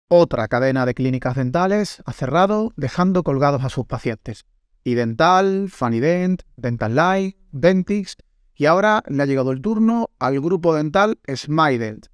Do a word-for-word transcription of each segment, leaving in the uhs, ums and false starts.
Otra cadena de clínicas dentales ha cerrado, dejando colgados a sus pacientes. iDental, Fanident, Dental Life, Dentix, y ahora le ha llegado el turno al grupo dental Smiledent.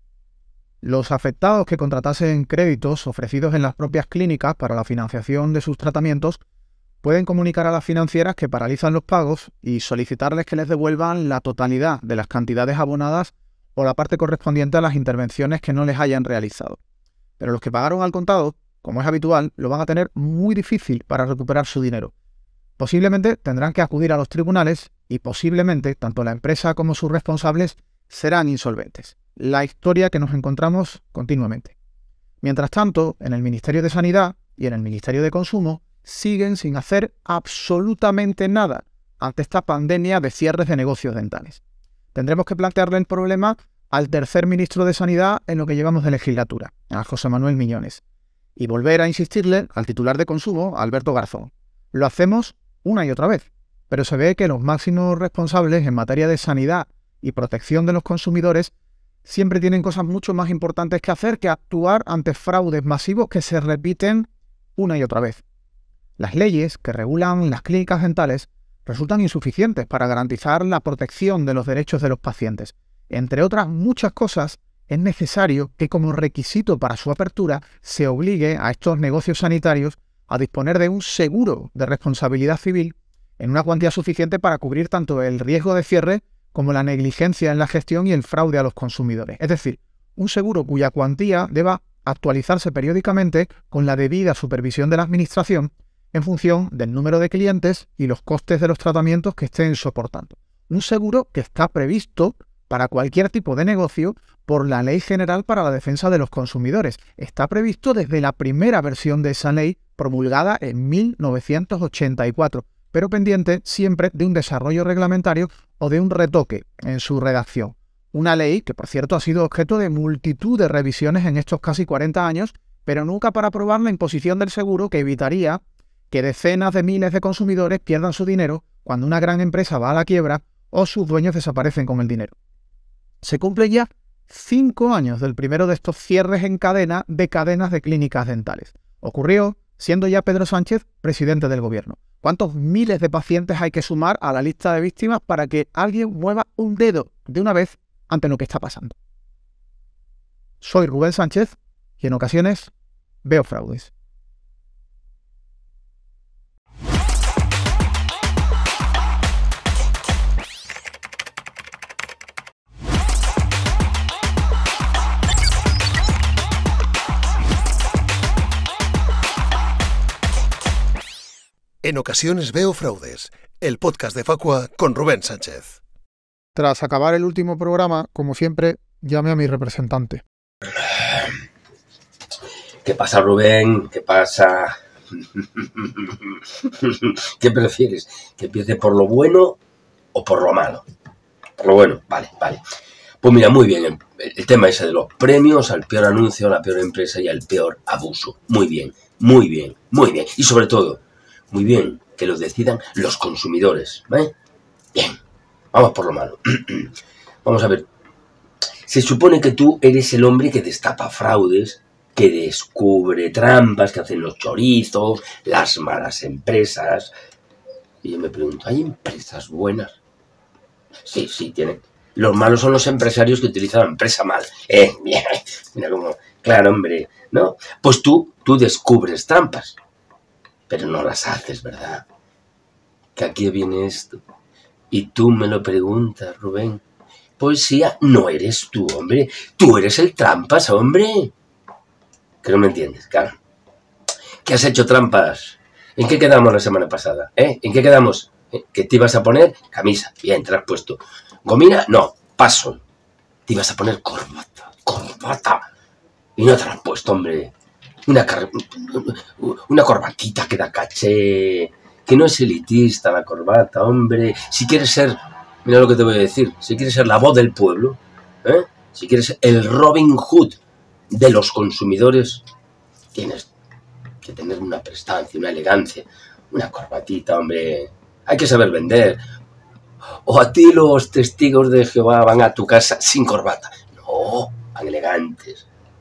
Los afectados que contratasen créditos ofrecidos en las propias clínicas para la financiación de sus tratamientos pueden comunicar a las financieras que paralizan los pagos y solicitarles que les devuelvan la totalidad de las cantidades abonadas o la parte correspondiente a las intervenciones que no les hayan realizado. Pero los que pagaron al contado, como es habitual, lo van a tener muy difícil para recuperar su dinero. Posiblemente tendrán que acudir a los tribunales y posiblemente tanto la empresa como sus responsables serán insolventes. La historia que nos encontramos continuamente. Mientras tanto, en el Ministerio de Sanidad y en el Ministerio de Consumo siguen sin hacer absolutamente nada ante esta pandemia de cierres de negocios dentales. Tendremos que plantearle el problema al tercer ministro de Sanidad en lo que llevamos de legislatura, a José Manuel Miñones, y volver a insistirle al titular de Consumo, Alberto Garzón. Lo hacemos una y otra vez, pero se ve que los máximos responsables en materia de sanidad y protección de los consumidores siempre tienen cosas mucho más importantes que hacer que actuar ante fraudes masivos que se repiten una y otra vez. Las leyes que regulan las clínicas dentales resultan insuficientes para garantizar la protección de los derechos de los pacientes. Entre otras muchas cosas, es necesario que como requisito para su apertura se obligue a estos negocios sanitarios a disponer de un seguro de responsabilidad civil en una cuantía suficiente para cubrir tanto el riesgo de cierre como la negligencia en la gestión y el fraude a los consumidores. Es decir, un seguro cuya cuantía deba actualizarse periódicamente con la debida supervisión de la Administración en función del número de clientes y los costes de los tratamientos que estén soportando. Un seguro que está previsto para cualquier tipo de negocio por la Ley General para la Defensa de los Consumidores. Está previsto desde la primera versión de esa ley promulgada en mil novecientos ochenta y cuatro, pero pendiente siempre de un desarrollo reglamentario o de un retoque en su redacción. Una ley que, por cierto, ha sido objeto de multitud de revisiones en estos casi cuarenta años, pero nunca para aprobar la imposición del seguro que evitaría que decenas de miles de consumidores pierdan su dinero cuando una gran empresa va a la quiebra o sus dueños desaparecen con el dinero. Se cumplen ya cinco años del primero de estos cierres en cadena de cadenas de clínicas dentales. Ocurrió siendo ya Pedro Sánchez presidente del gobierno. ¿Cuántos miles de pacientes hay que sumar a la lista de víctimas para que alguien mueva un dedo de una vez ante lo que está pasando? Soy Rubén Sánchez y en ocasiones veo fraudes. En ocasiones veo fraudes, el podcast de Facua con Rubén Sánchez. Tras acabar el último programa, como siempre, llamé a mi representante. ¿Qué pasa, Rubén? ¿Qué pasa? ¿Qué prefieres? ¿Que empiece por lo bueno o por lo malo? Por lo bueno, vale, vale. Pues mira, muy bien, el, el tema ese de los premios, al peor anuncio, a la peor empresa y al peor abuso. Muy bien, muy bien, muy bien. Y sobre todo, muy bien, que lo decidan los consumidores, ¿vale? Bien, vamos por lo malo. Vamos a ver. Se supone que tú eres el hombre que destapa fraudes, que descubre trampas, que hacen los chorizos, las malas empresas. Y yo me pregunto, ¿hay empresas buenas? Sí, sí, tienen. Los malos son los empresarios que utilizan la empresa mal. Eh, bien, mira cómo. Claro, hombre, ¿no? Pues tú, tú descubres trampas. Pero no las haces, ¿verdad? Que aquí viene esto. Y tú me lo preguntas, Rubén. Poesía, no eres tú, hombre. Tú eres el trampas, hombre. Que no me entiendes, claro. ¿Qué has hecho trampas? ¿En qué quedamos la semana pasada? ¿Eh? ¿En qué quedamos? ¿Eh? ¿Que te ibas a poner? Camisa. Bien, te la has puesto. ¿Gomina? No, paso. Te ibas a poner corbata. Corbata. Y no te la has puesto, hombre. Una, una corbatita que da caché, que no es elitista la corbata, hombre. Si quieres ser, mira lo que te voy a decir, si quieres ser la voz del pueblo, ¿eh? Si quieres ser el Robin Hood de los consumidores, tienes que tener una prestancia, una elegancia, una corbatita, hombre. Hay que saber vender. O a ti los testigos de Jehová van a tu casa sin corbata. No, van elegantes.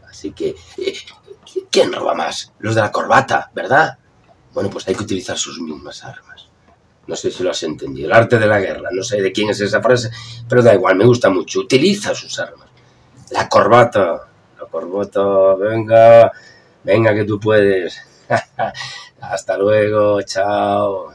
Así que, eh, ¿quién roba más? Los de la corbata, ¿verdad? Bueno, pues hay que utilizar sus mismas armas. No sé si lo has entendido. El arte de la guerra, no sé de quién es esa frase, pero da igual, me gusta mucho. Utiliza sus armas. La corbata, la corbata, venga, venga que tú puedes. Hasta luego, chao.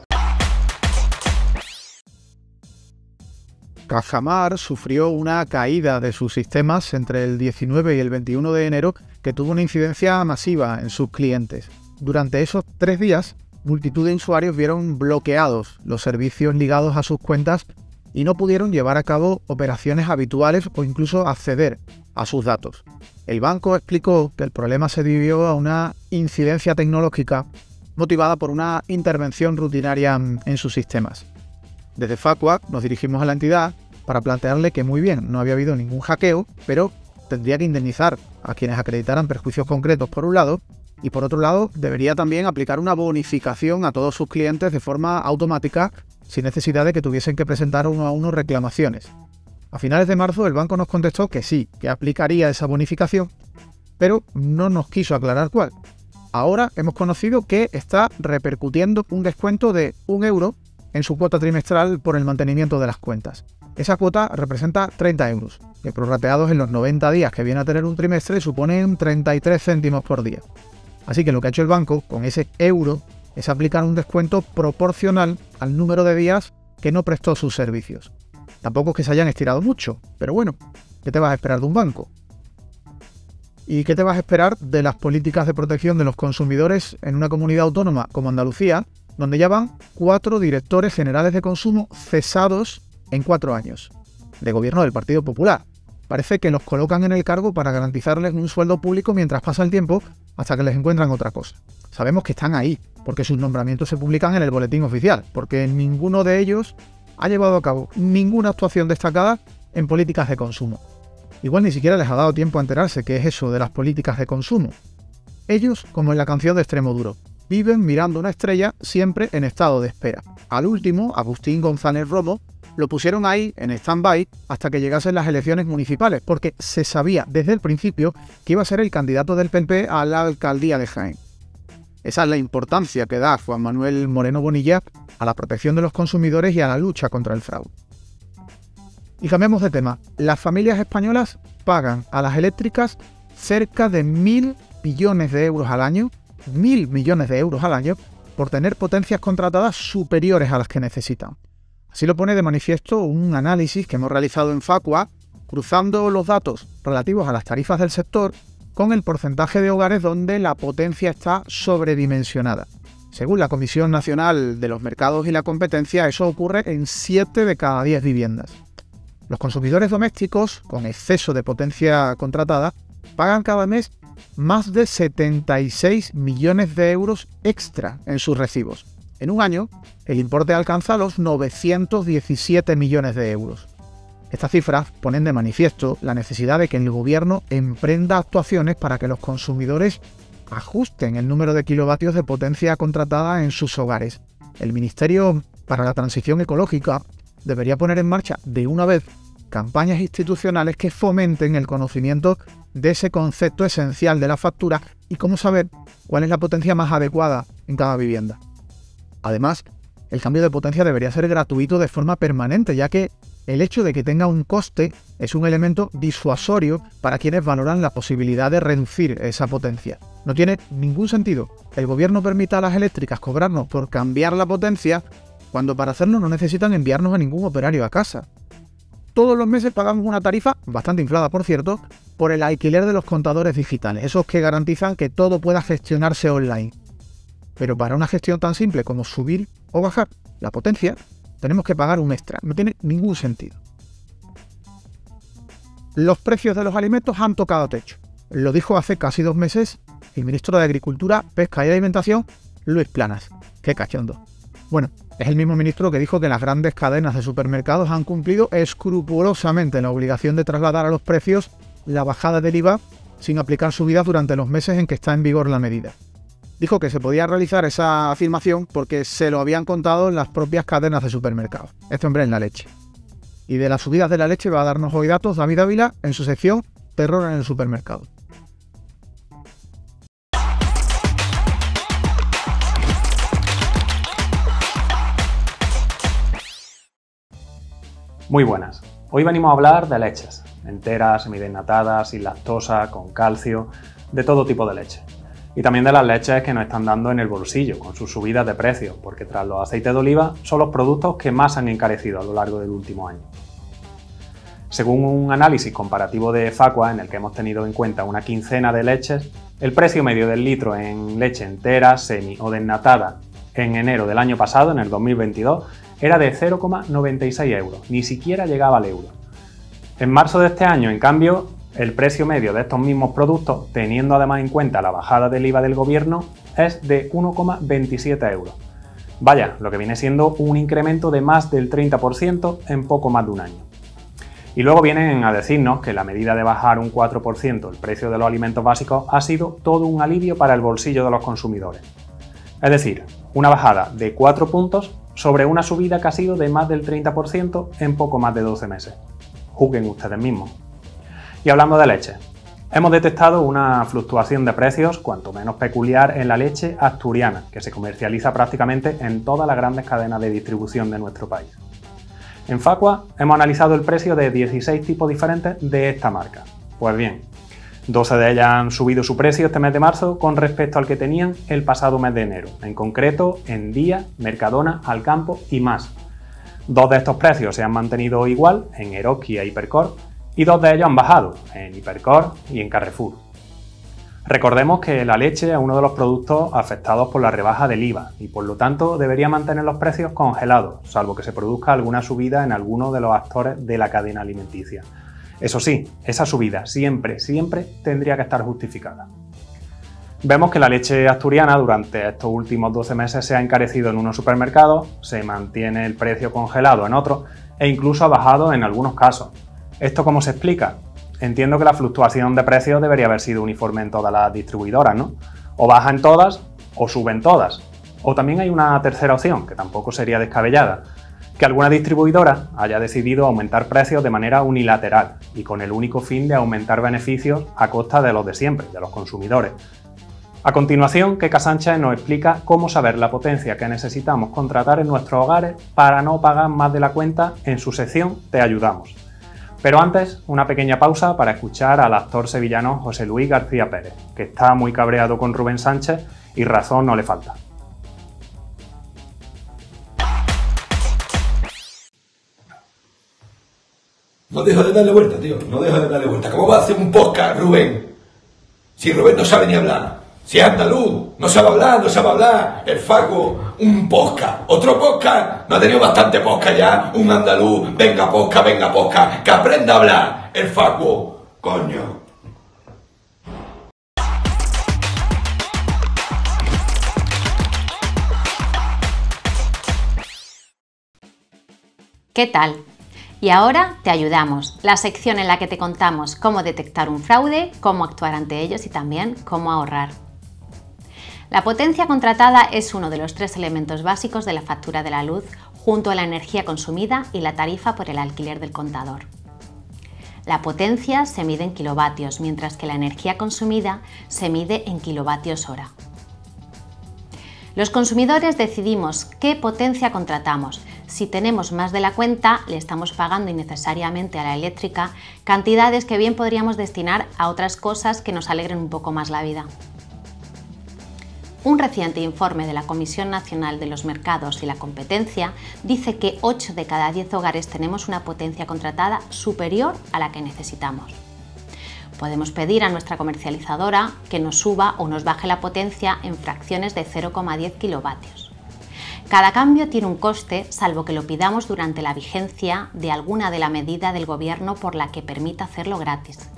Cajamar sufrió una caída de sus sistemas entre el diecinueve y el veintiuno de enero que tuvo una incidencia masiva en sus clientes. Durante esos tres días, multitud de usuarios vieron bloqueados los servicios ligados a sus cuentas y no pudieron llevar a cabo operaciones habituales o incluso acceder a sus datos. El banco explicó que el problema se debió a una incidencia tecnológica motivada por una intervención rutinaria en sus sistemas. Desde Facua nos dirigimos a la entidad para plantearle que muy bien, no había habido ningún hackeo, pero tendría que indemnizar a quienes acreditaran perjuicios concretos por un lado, y por otro lado debería también aplicar una bonificación a todos sus clientes de forma automática sin necesidad de que tuviesen que presentar uno a uno reclamaciones. A finales de marzo el banco nos contestó que sí, que aplicaría esa bonificación, pero no nos quiso aclarar cuál. Ahora hemos conocido que está repercutiendo un descuento de un euro en su cuota trimestral por el mantenimiento de las cuentas. Esa cuota representa treinta euros, que prorrateados en los noventa días que viene a tener un trimestre suponen treinta y tres céntimos por día. Así que lo que ha hecho el banco con ese euro es aplicar un descuento proporcional al número de días que no prestó sus servicios. Tampoco es que se hayan estirado mucho, pero bueno, ¿qué te vas a esperar de un banco? ¿Y qué te vas a esperar de las políticas de protección de los consumidores en una comunidad autónoma como Andalucía, donde ya van cuatro directores generales de consumo cesados en cuatro años, de gobierno del Partido Popular? Parece que los colocan en el cargo para garantizarles un sueldo público mientras pasa el tiempo hasta que les encuentran otra cosa. Sabemos que están ahí, porque sus nombramientos se publican en el boletín oficial, porque ninguno de ellos ha llevado a cabo ninguna actuación destacada en políticas de consumo. Igual ni siquiera les ha dado tiempo a enterarse qué es eso de las políticas de consumo. Ellos, como en la canción de Extremoduro, viven mirando una estrella siempre en estado de espera. Al último, Agustín González Romo, lo pusieron ahí en stand-by hasta que llegasen las elecciones municipales, porque se sabía desde el principio que iba a ser el candidato del P N P a la alcaldía de Jaén. Esa es la importancia que da Juan Manuel Moreno Bonilla a la protección de los consumidores y a la lucha contra el fraude. Y cambiamos de tema. Las familias españolas pagan a las eléctricas cerca de mil billones de euros al año, mil millones de euros al año, por tener potencias contratadas superiores a las que necesitan. Así lo pone de manifiesto un análisis que hemos realizado en Facua, cruzando los datos relativos a las tarifas del sector con el porcentaje de hogares donde la potencia está sobredimensionada. Según la Comisión Nacional de los Mercados y la Competencia, eso ocurre en siete de cada diez viviendas. Los consumidores domésticos, con exceso de potencia contratada, pagan cada mes más de setenta y seis millones de euros extra en sus recibos. En un año, el importe alcanza los novecientos diecisiete millones de euros. Estas cifras ponen de manifiesto la necesidad de que el gobierno emprenda actuaciones para que los consumidores ajusten el número de kilovatios de potencia contratada en sus hogares. El Ministerio para la Transición Ecológica debería poner en marcha de una vez campañas institucionales que fomenten el conocimiento de ese concepto esencial de la factura y cómo saber cuál es la potencia más adecuada en cada vivienda. Además, el cambio de potencia debería ser gratuito de forma permanente, ya que el hecho de que tenga un coste es un elemento disuasorio para quienes valoran la posibilidad de reducir esa potencia. No tiene ningún sentido que el gobierno permita a las eléctricas cobrarnos por cambiar la potencia cuando para hacerlo no necesitan enviarnos a ningún operario a casa. Todos los meses pagamos una tarifa, bastante inflada por cierto, por el alquiler de los contadores digitales, esos que garantizan que todo pueda gestionarse online. Pero para una gestión tan simple como subir o bajar la potencia, tenemos que pagar un extra. No tiene ningún sentido. Los precios de los alimentos han tocado techo. Lo dijo hace casi dos meses el ministro de Agricultura, Pesca y Alimentación, Luis Planas. ¡Qué cachondo! Bueno, es el mismo ministro que dijo que las grandes cadenas de supermercados han cumplido escrupulosamente la obligación de trasladar a los precios la bajada del I V A sin aplicar subidas durante los meses en que está en vigor la medida. Dijo que se podía realizar esa afirmación porque se lo habían contado las propias cadenas de supermercados. Este hombre es la leche. Y de las subidas de la leche va a darnos hoy datos David Ávila en su sección Terror en el supermercado. Muy buenas. Hoy venimos a hablar de leches, enteras, semidesnatadas, sin lactosa, con calcio, de todo tipo de leche. Y también de las leches que nos están dando en el bolsillo, con sus subidas de precios, porque tras los aceites de oliva son los productos que más han encarecido a lo largo del último año. Según un análisis comparativo de Facua, en el que hemos tenido en cuenta una quincena de leches, el precio medio del litro en leche entera, semi o desnatada en enero del año pasado, en el dos mil veintidós, era de cero coma noventa y seis euros, ni siquiera llegaba al euro. En marzo de este año, en cambio, el precio medio de estos mismos productos, teniendo además en cuenta la bajada del I V A del gobierno, es de uno coma veintisiete euros. Vaya, lo que viene siendo un incremento de más del treinta por ciento en poco más de un año. Y luego vienen a decirnos que la medida de bajar un cuatro por ciento el precio de los alimentos básicos ha sido todo un alivio para el bolsillo de los consumidores. Es decir, una bajada de cuatro puntos sobre una subida que ha sido de más del treinta por ciento en poco más de doce meses. Juzguen ustedes mismos. Y hablando de leche, hemos detectado una fluctuación de precios cuanto menos peculiar en la leche asturiana, que se comercializa prácticamente en todas las grandes cadenas de distribución de nuestro país. En Facua hemos analizado el precio de dieciséis tipos diferentes de esta marca. Pues bien, doce de ellas han subido su precio este mes de marzo con respecto al que tenían el pasado mes de enero, en concreto en Día, Mercadona, Alcampo y más. Dos de estos precios se han mantenido igual en Eroski e Hipercor y dos de ellos han bajado, en Hipercor y en Carrefour. Recordemos que la leche es uno de los productos afectados por la rebaja del I V A y por lo tanto debería mantener los precios congelados, salvo que se produzca alguna subida en alguno de los actores de la cadena alimenticia. Eso sí, esa subida siempre, siempre tendría que estar justificada. Vemos que la leche asturiana durante estos últimos doce meses se ha encarecido en unos supermercados, se mantiene el precio congelado en otros e incluso ha bajado en algunos casos. ¿Esto cómo se explica? Entiendo que la fluctuación de precios debería haber sido uniforme en todas las distribuidoras, ¿no? O baja en todas o sube en todas. O también hay una tercera opción, que tampoco sería descabellada, que alguna distribuidora haya decidido aumentar precios de manera unilateral y con el único fin de aumentar beneficios a costa de los de siempre, de los consumidores. A continuación, Keka Sánchez nos explica cómo saber la potencia que necesitamos contratar en nuestros hogares para no pagar más de la cuenta en su sección Te Ayudamos. Pero antes, una pequeña pausa para escuchar al actor sevillano José Luis García Pérez, que está muy cabreado con Rubén Sánchez y razón no le falta. No deja de darle vuelta, tío, no deja de darle vuelta. ¿Cómo va a hacer un podcast, Rubén? Si Rubén no sabe ni hablar. Si es andaluz, no sabe hablar, no sabe hablar. El Facu, un podcast. Otro podcast, no ha tenido bastante podcast ya. Un andaluz, venga podcast, venga podcast. Que aprenda a hablar. El Facu, coño. ¿Qué tal? Y ahora Te Ayudamos, la sección en la que te contamos cómo detectar un fraude, cómo actuar ante ellos y también cómo ahorrar. La potencia contratada es uno de los tres elementos básicos de la factura de la luz, junto a la energía consumida y la tarifa por el alquiler del contador. La potencia se mide en kilovatios, mientras que la energía consumida se mide en kilovatios hora. Los consumidores decidimos qué potencia contratamos. Si tenemos más de la cuenta, le estamos pagando innecesariamente a la eléctrica cantidades que bien podríamos destinar a otras cosas que nos alegren un poco más la vida. Un reciente informe de la Comisión Nacional de los Mercados y la Competencia dice que ocho de cada diez hogares tenemos una potencia contratada superior a la que necesitamos. Podemos pedir a nuestra comercializadora que nos suba o nos baje la potencia en fracciones de cero coma diez kilovatios. Cada cambio tiene un coste, salvo que lo pidamos durante la vigencia de alguna de la medida del Gobierno por la que permita hacerlo gratis.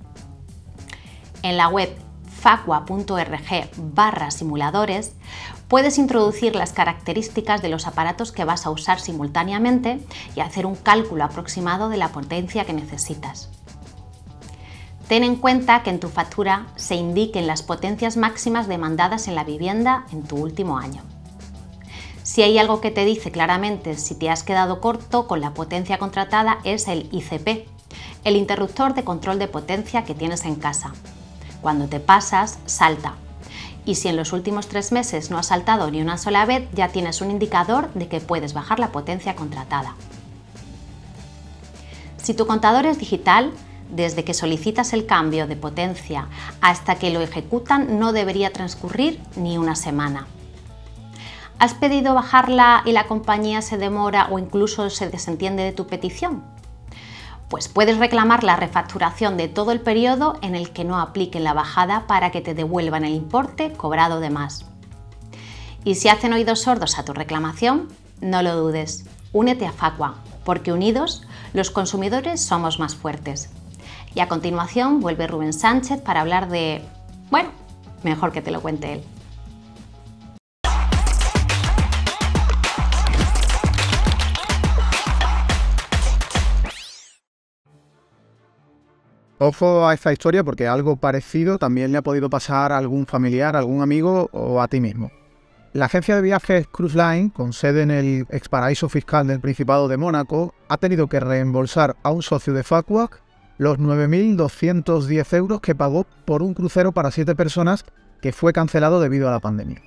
En la web facua punto org barra simuladores puedes introducir las características de los aparatos que vas a usar simultáneamente y hacer un cálculo aproximado de la potencia que necesitas. Ten en cuenta que en tu factura se indiquen las potencias máximas demandadas en la vivienda en tu último año. Si hay algo que te dice claramente si te has quedado corto con la potencia contratada es el I C P, el interruptor de control de potencia que tienes en casa. Cuando te pasas, salta. Y si en los últimos tres meses no has saltado ni una sola vez, ya tienes un indicador de que puedes bajar la potencia contratada. Si tu contador es digital, desde que solicitas el cambio de potencia hasta que lo ejecutan no debería transcurrir ni una semana. ¿Has pedido bajarla y la compañía se demora o incluso se desentiende de tu petición? Pues puedes reclamar la refacturación de todo el periodo en el que no apliquen la bajada para que te devuelvan el importe cobrado de más. Y si hacen oídos sordos a tu reclamación, no lo dudes, únete a Facua, porque unidos los consumidores somos más fuertes. Y a continuación vuelve Rubén Sánchez para hablar de... bueno, mejor que te lo cuente él. Ojo a esta historia porque algo parecido también le ha podido pasar a algún familiar, a algún amigo o a ti mismo. La agencia de viajes Cruise Line, con sede en el exparaíso fiscal del Principado de Mónaco, ha tenido que reembolsar a un socio de Facua los nueve mil doscientos diez euros que pagó por un crucero para siete personas que fue cancelado debido a la pandemia.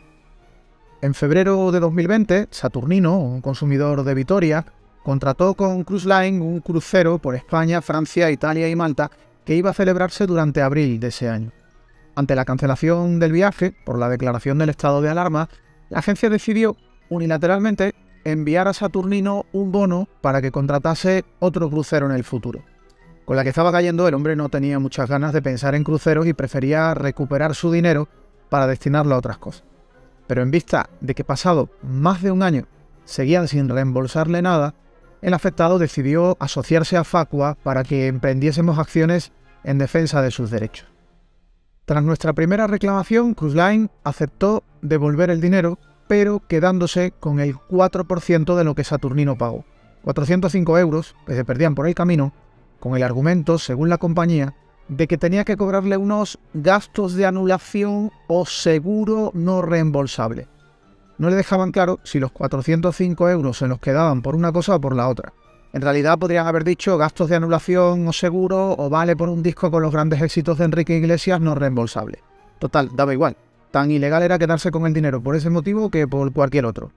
En febrero de dos mil veinte, Saturnino, un consumidor de Vitoria, contrató con Cruise Line un crucero por España, Francia, Italia y Malta que iba a celebrarse durante abril de ese año. Ante la cancelación del viaje, por la declaración del estado de alarma, la agencia decidió unilateralmente enviar a Saturnino un bono para que contratase otro crucero en el futuro. Con la que estaba cayendo, el hombre no tenía muchas ganas de pensar en cruceros y prefería recuperar su dinero para destinarlo a otras cosas. Pero en vista de que pasado más de un año seguían sin reembolsarle nada, el afectado decidió asociarse a Facua para que emprendiésemos acciones en defensa de sus derechos. Tras nuestra primera reclamación, Cruise Line aceptó devolver el dinero, pero quedándose con el cuatro por ciento de lo que Saturnino pagó. cuatrocientos cinco euros que se perdían por el camino, con el argumento, según la compañía, de que tenía que cobrarle unos gastos de anulación o seguro no reembolsable. No le dejaban claro si los cuatrocientos cinco euros se los quedaban por una cosa o por la otra. En realidad podrían haber dicho gastos de anulación o seguro o vale por un disco con los grandes éxitos de Enrique Iglesias no reembolsable. Total, daba igual. Tan ilegal era quedarse con el dinero por ese motivo que por cualquier otro.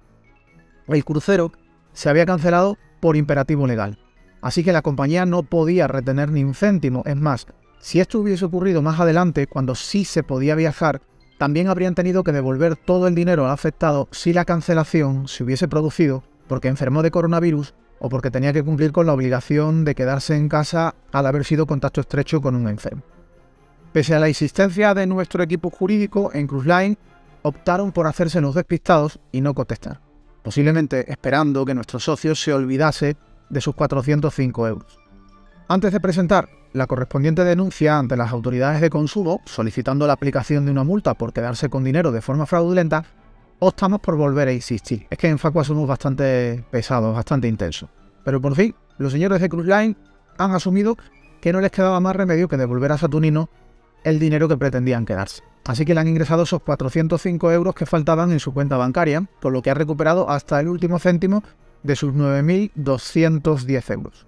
El crucero se había cancelado por imperativo legal. Así que la compañía no podía retener ni un céntimo. Es más, si esto hubiese ocurrido más adelante, cuando sí se podía viajar, también habrían tenido que devolver todo el dinero al afectado si la cancelación se hubiese producido porque enfermó de coronavirus o porque tenía que cumplir con la obligación de quedarse en casa al haber sido contacto estrecho con un enfermo. Pese a la insistencia de nuestro equipo jurídico, en Cruise Line optaron por hacerse los despistados y no contestar, posiblemente esperando que nuestro socio se olvidase de sus cuatrocientos cinco euros. Antes de presentar la correspondiente denuncia ante las autoridades de consumo, solicitando la aplicación de una multa por quedarse con dinero de forma fraudulenta, optamos por volver a insistir. Es que en Facua somos bastante pesados, bastante intensos. Pero por fin, los señores de Cruise Line han asumido que no les quedaba más remedio que devolver a Saturnino el dinero que pretendían quedarse. Así que le han ingresado esos cuatrocientos cinco euros que faltaban en su cuenta bancaria, con lo que ha recuperado hasta el último céntimo de sus nueve mil doscientos diez euros.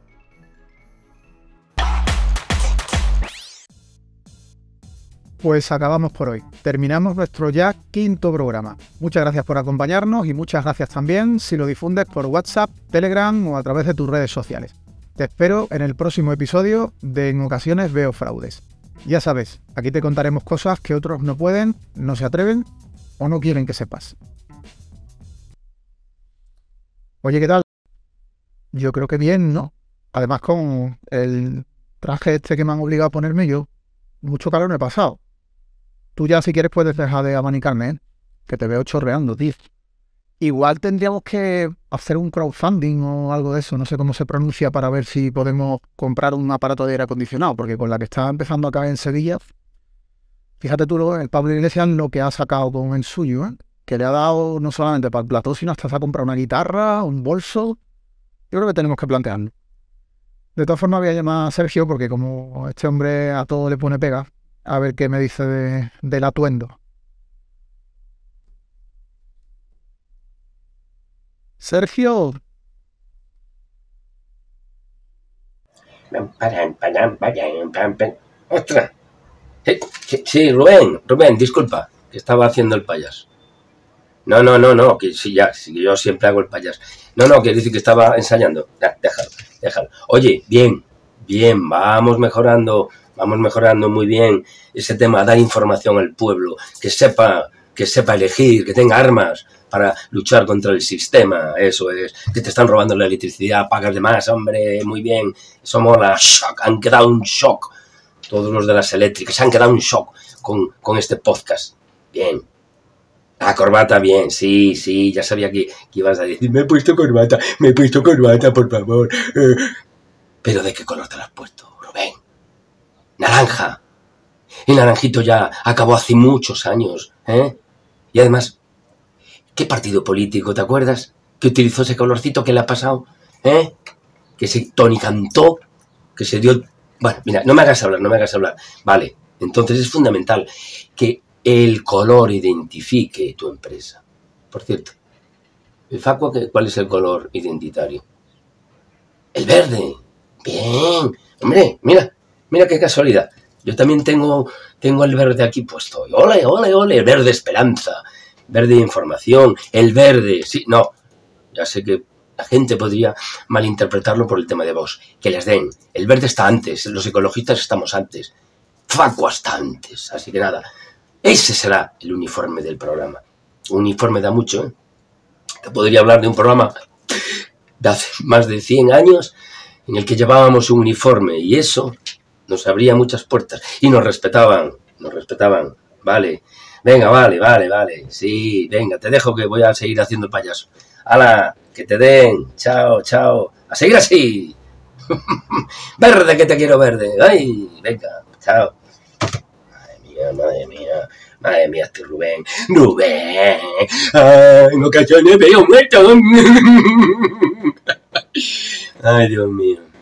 Pues acabamos por hoy. Terminamos nuestro ya quinto programa. Muchas gracias por acompañarnos y muchas gracias también si lo difundes por WhatsApp, Telegram o a través de tus redes sociales. Te espero en el próximo episodio de En Ocasiones Veo Fraudes. Ya sabes, aquí te contaremos cosas que otros no pueden, no se atreven o no quieren que sepas. Oye, ¿qué tal? Yo creo que bien, ¿no? Además, con el traje este que me han obligado a ponerme yo, mucho calor me he pasado. Tú ya, si quieres, puedes dejar de abanicarme, ¿eh? Que te veo chorreando, tío. Igual tendríamos que hacer un crowdfunding o algo de eso, no sé cómo se pronuncia, para ver si podemos comprar un aparato de aire acondicionado, porque con la que está empezando acá en Sevilla, fíjate tú, el Pablo Iglesias lo que ha sacado con el suyo, ¿eh? Que le ha dado no solamente para el plató, sino hasta se ha comprado una guitarra, un bolso. Yo creo que tenemos que plantearlo. De todas formas, voy a llamar a Sergio, porque como este hombre a todo le pone pega, a ver qué me dice de, del atuendo. Sergio. ¡Ostras! Sí, sí, sí, Rubén, Rubén, disculpa, que estaba haciendo el payaso. No, no, no, no, que sí, ya, sí, yo siempre hago el payaso. No, no, que dice que estaba ensayando. Ya, déjalo, déjalo. Oye, bien, bien, vamos mejorando, vamos mejorando muy bien ese tema, dar información al pueblo, que sepa, que sepa elegir, que tenga armas para luchar contra el sistema, eso es, que te están robando la electricidad, pagas de más, hombre, muy bien, eso mola, shock, han quedado un shock, todos los de las eléctricas, han quedado un shock con, con este podcast, bien. La corbata, bien, sí, sí, ya sabía que, que ibas a decir, me he puesto corbata, me he puesto corbata, por favor. Eh, ¿Pero de qué color te la has puesto, Rubén? Naranja. El naranjito ya acabó hace muchos años, ¿eh? Y además, ¿qué partido político, te acuerdas? Que utilizó ese colorcito que le ha pasado, ¿eh? Que se tonicantó, que se dio... Bueno, mira, no me hagas hablar, no me hagas hablar. Vale, entonces es fundamental que el color identifique tu empresa. Por cierto, ¿el Facua cuál es el color identitario? El verde. Bien. Hombre, mira, mira qué casualidad. Yo también tengo, tengo el verde aquí puesto. Ole, ole, ole. El verde esperanza. Verde información. El verde. Sí, no. Ya sé que la gente podría malinterpretarlo por el tema de Vox. Que les den. El verde está antes. Los ecologistas estamos antes. Facua está antes. Así que nada. Ese será el uniforme del programa. Un uniforme da mucho, ¿eh? Te podría hablar de un programa de hace más de cien años en el que llevábamos un uniforme y eso nos abría muchas puertas y nos respetaban, nos respetaban. Vale, venga, vale, vale, vale. Sí, venga, te dejo que voy a seguir haciendo el payaso. ¡Hala! Que te den. Chao, chao. A seguir así. Verde, que te quiero verde. ¡Ay! Venga, chao. Madre mía, madre mía, este Rubén, Rubén, ay, en ocasiones veo muerto. Ay, Dios mío.